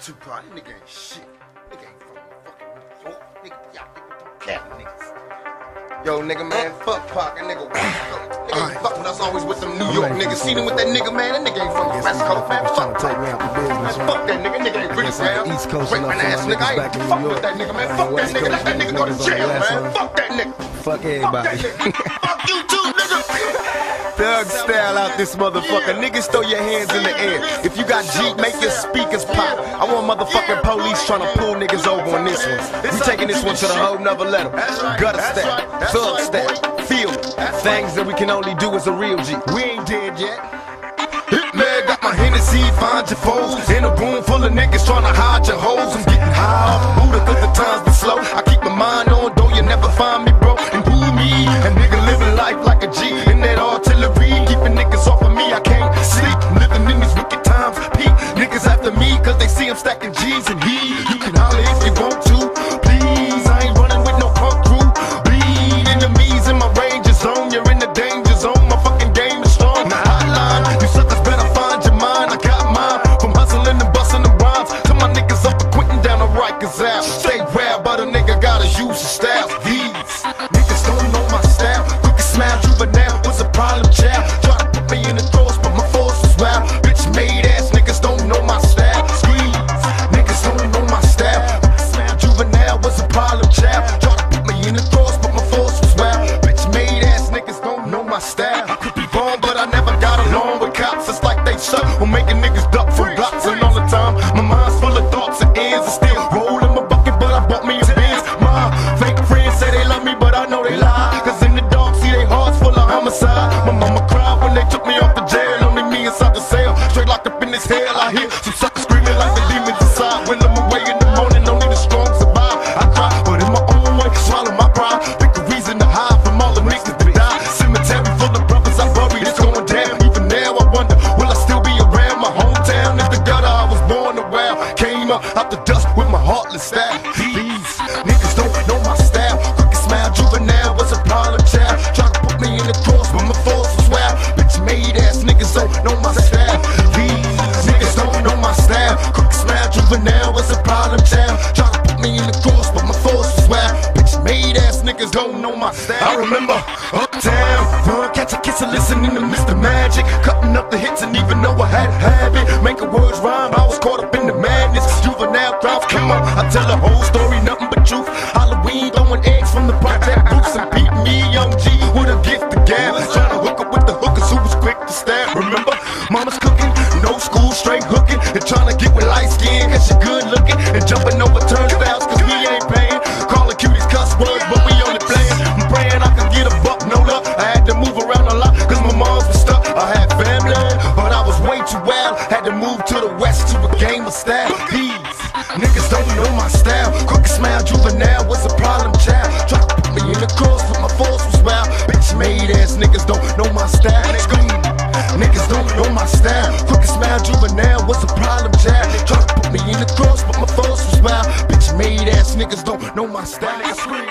Tupac, that nigga ain't shit. Nigga ain't from fucking New York. Nigga, y'all niggas don't care, niggas. Yo, nigga, man, fuck Pac, that nigga ain't fuck with us, always with them New York niggas. Seen him with that nigga, man, that nigga ain't from the West Coast, man. Fuck take me out the business. Man, fuck that nigga ain't really down. East Coast Great man ass nigga, I ain't fuck with that nigga, man. Fuck that nigga, let that nigga go to jail, man. Fuck that nigga. Fuck everybody. Fuck you too, nigga. Thug style out this motherfucker. Niggas throw your hands in the air. If you got Jeep, make your speakers pop. I want motherfucking police trying to pull niggas over on this one. We taking this one to the whole nother level. Gutter style, thug style, feel it. Things that we can only do as a real G. We ain't dead yet. Hitman got my Hennessy, find your foes. In a room full of niggas trying to hide your hoes. I'm getting high off Buddha cause the times be slow. I keep my mind on, though you never find me, bro. And who me? And nigga living life like a G. In that artillery, keeping niggas off of me. I can't sleep, living in these wicked times. Peak niggas after me cause they see I'm stacking G's and he. You can holler if you want to, please. I ain't running with no punk crew. Bleed enemies in my ranger zone. You're in the danger zone. My fucking game is strong. Now hotline, you suckers better find your mind. I got mine from hustling and busting the rhymes to my niggas up and quitting down the Rikers out. Stay rare, but a nigga gotta use his style. These niggas don't know my style. Quick and smile, juvenile was a problem child. Try to put me in the throes, but my force is wild. Bitch made ass niggas don't know my style. Squeeze, niggas don't know my style. Quick and smile, juvenile was a problem child. Try to put me in the throes, but my force was wild. Bitch made ass niggas don't know my style. I could be born, but I never got along with cops. It's like they suck on making niggas duck from blocks. And all the time, my mind's full of thoughts and ends. I still rolling my bucket, but I bought me a Benz. My fake friends say they love me, but I know they lie. Cause in the dark, see they hearts full of homicide. My mama cried when they took me off the jail. Only me inside the cell, straight locked up in this hell. I hear some suckers screaming like the demons inside. When I'm away in the morning, only the strong survive. I cry, but in my own way, swallow my pride. Pick a reason to hide from all the niggas that die. Cemetery full of brothers I buried, it's going down. Even now I wonder, will I still be around my hometown? If the gutter I was born around came up out the dust with my heartless style. These niggas don't know my style. Quick and smile, juvenile was a problem child. Try to put me in the cross, but my force was wild. Bitch made ass niggas don't know my style. These niggas don't know my style. Quick and smile, juvenile was a problem child. Try to put me in the cross, but my force was wild. Bitch made ass niggas don't know my style. I remember uptown, run, catch a kiss and listening to Mr. Magic, cutting up the hits and even though I had a habit, making words rhyme. I was caught up in the madness. Juvenile crowds, come on, I tell the whole story, nothing but truth. Halloween, throwing eggs from the project booths and beat me, young G, with a gift to gab. Trying to hook up with the hookers who was quick to stab. Remember, mama's cooking, no school, straight hooking, and trying to get with light skin, cause she good looking, and jumping over turnstiles, cause we ain't paying. Calling cuties cuss words, but we only playing. I'm praying I could get a buck, no luck. I had to move around a lot, cause my moms was stuck. I had family, but I was way too wild. Had to move to the west to a game of style. These niggas don't know my style. Quick and smile, juvenile was a problem child. Try to put me in the cross, but my force was wild. Bitch made ass niggas don't know my style. Niggas don't know my style. Quick and smile, juvenile was a problem child. Try to put me in the cross, but my force was wild. Bitch made ass niggas don't know my style.